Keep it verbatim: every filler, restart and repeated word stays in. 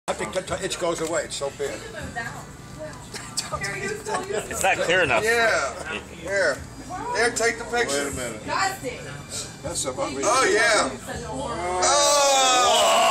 I think the itch goes away. It's so big. It's not clear enough. Yeah. Here. There, take the picture. Wait a minute. Got it. That's so ugly. Oh, yeah. Oh!